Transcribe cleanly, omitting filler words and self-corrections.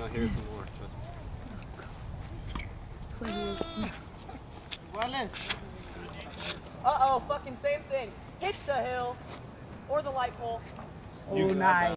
you'll hear some more. Trust me. Uh-oh, fucking same thing. Hit the hill or the light pole. Oh, nice.